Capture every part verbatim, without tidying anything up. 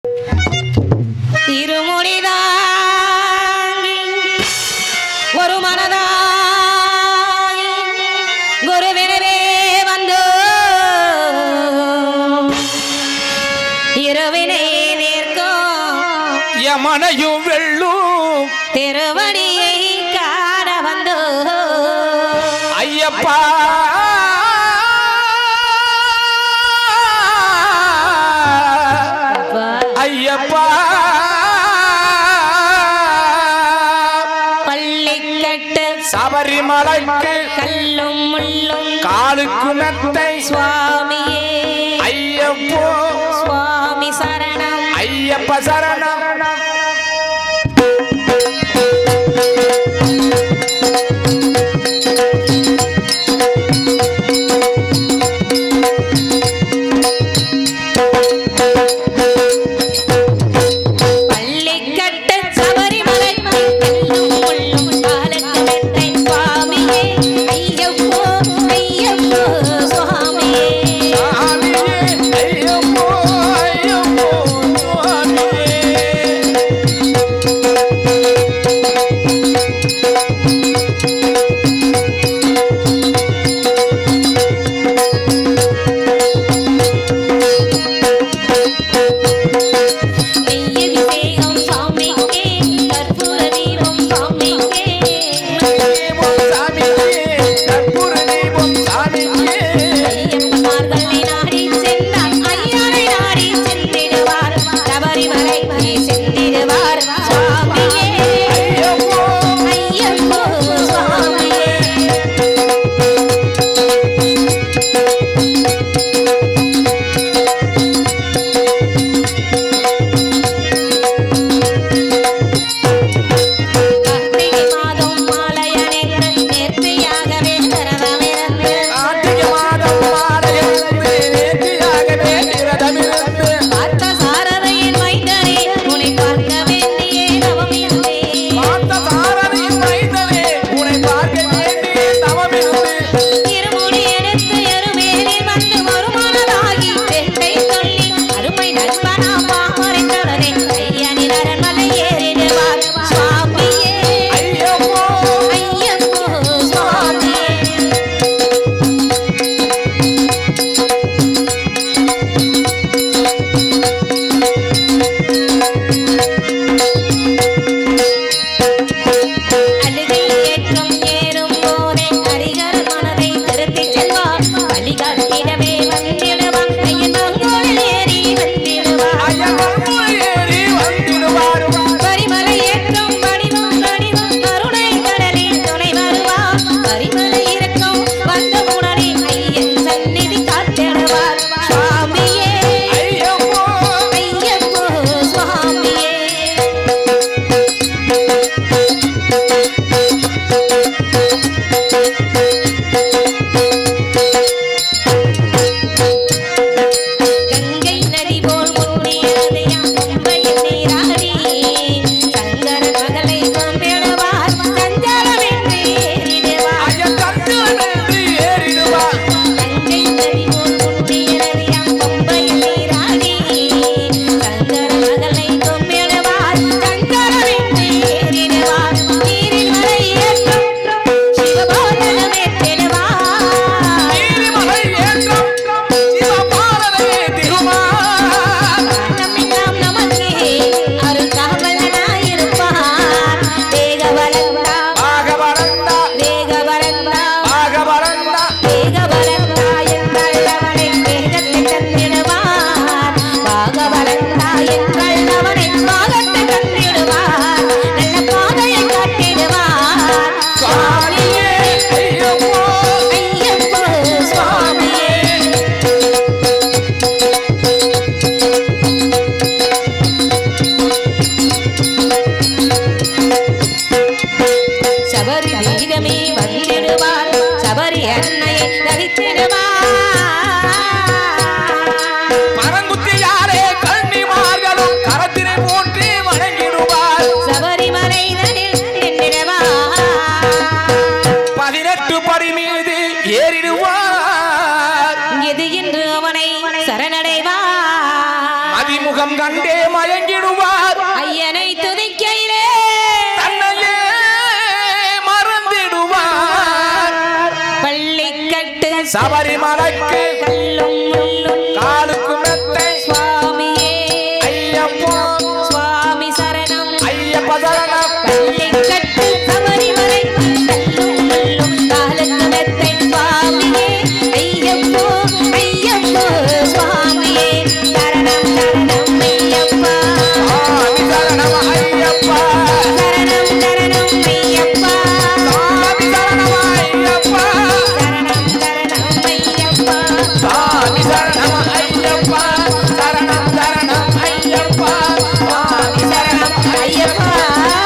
இருமுடிதாங்கி ஒரு மனதாங்கி குருவினரே வந்து இரவினை நேர்க்கும் யமனையும் வெள்ளும் திருவடியை காண வந்து ஐயப்பா ஐயப்பா பள்ளிக்கட்டு சபரிமலைக்கு கல்லும் முள்ளும் காலுக்கு மெத்தை சுவாமியே ஐயப்போ சுவாமி சரணம் ஐயப்ப சரணம் பள்ளிக்கட்டு சபரிமலைக்கு கல்லும் முள்ளும் காலுக்கு மெத்தை சுவாமியே ஐயப்போ ஐயப்போ சுவாமியே ஐயப்போ ஐயப்போ சுவாமியே நெய்யபிஷேகம் சாமிக்கே கற்பூர தீபம் சாமிக்கே தீபம் சாமியே கற்பூர தீபம் சாமியே ஐயப்பமார்களை நாடி சென்றார் ஐயனை நாடி சென்றிடுவார் சபரிமலைக்கு சென்றிடுவார் சுவாமியே ஐயப்போ ஐயப்போ சுவாமியே கார்த்திகை மாதம் மாலையணிந்து நேர்த்தியாகவே விரதமிருந்து கார்த்திகை மாதம் மாலையிலிருந்து நேர்த்தியாகவே விரதமிருந்து பார்த்த சாரதையின் மைந்தனே உன்னை பார்க்க வேண்டியே நவமிருந்தே பார்த்த சாரதியின் மைந்தனே உன்னை பார்க்க வேண்டிய தவமிருந்து இருமுடி எடுத்து எருமேலில் வந்து வருமானதாகி செட்டை சொல்லி அருமை நண்பனா பாமரை தொடரே ஐயனின் அரண்மனை ஏறிடுவார் சுவாமியே ஐயப்போ ஐயப்போ சுவாமியே அழுகை ஏற்றம் ஏறும் போதே ஹரிஹர மனதை திருத்திச் செல்வார் வழிகாட்டிடவே வந்திடுவார் ஐயன் மங்கோல் ஏறி வந்திடுவார் ஐயப்பன் மயங்கிடுவார் ஐயனை துதிக்கையிலே தன்னையே மறந்திடுவார் பள்ளிக்கட்டு சபரிமலைக்கு கல்லும் முள்ளும் காலுக்கு மெத்தை சுவாமியே ஐயப்பா சுவாமி சரணம் ஐயப்ப சரணம் பள்ளிக்கட்டு சபரிமலைக்கு கல்லும் முள்ளும் காலுக்கு மெத்தை சுவாமியே ஐயப்போ ஐயப்போ சுவாமியே சரணம் சரணம் ஐயப்பா சுவாமி சரணம் ஐயப்பா சரணம் சரணம் ஐயப்பா சுவாமி சரணம் ஐயப்பா சரணம் சரணம் ஐயப்பா சுவாமி சரணம் ஐயப்பா சரணம் சரணம் ஐயப்பா சுவாமி சரணம் ஐயப்பா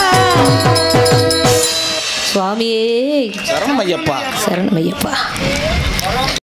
சுவாமியே சரணம் ஐயப்பா சரணம் ஐயப்பா